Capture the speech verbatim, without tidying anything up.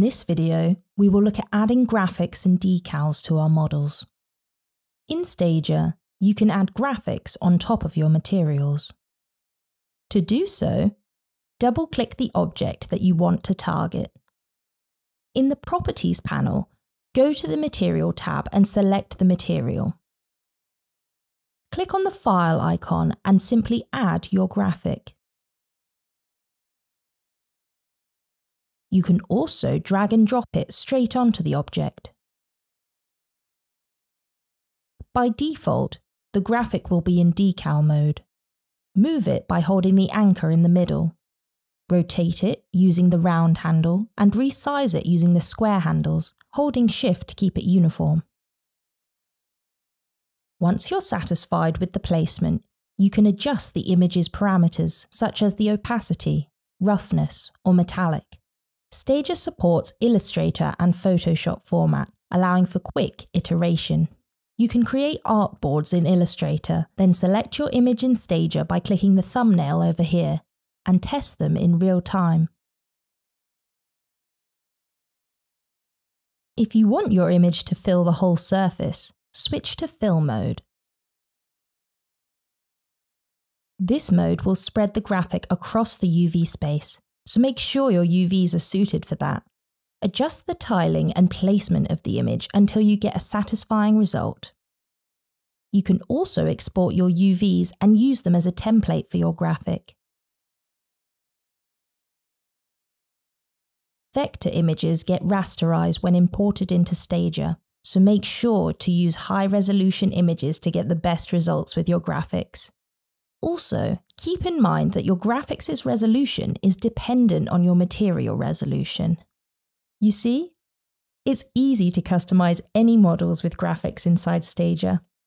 this video, we will look at adding graphics and decals to our models. In Stager, you can add graphics on top of your materials. To do so, double-click the object that you want to target. In the Properties panel, go to the Material tab and select the material. Click on the File icon and simply add your graphic. You can also drag and drop it straight onto the object. By default, the graphic will be in decal mode. Move it by holding the anchor in the middle. Rotate it using the round handle and resize it using the square handles, holding Shift to keep it uniform. Once you're satisfied with the placement, you can adjust the image's parameters such as the opacity, roughness, or metallic. Stager supports Illustrator and Photoshop format, allowing for quick iteration. You can create artboards in Illustrator, then select your image in Stager by clicking the thumbnail over here, and test them in real time. If you want your image to fill the whole surface, switch to Fill mode. This mode will spread the graphic across the U V space, so make sure your U Vs are suited for that. Adjust the tiling and placement of the image until you get a satisfying result. You can also export your U Vs and use them as a template for your graphic. Vector images get rasterized when imported into Stager, so make sure to use high-resolution images to get the best results with your graphics. Also, keep in mind that your graphics' resolution is dependent on your material resolution. You see? It's easy to customize any models with graphics inside Stager.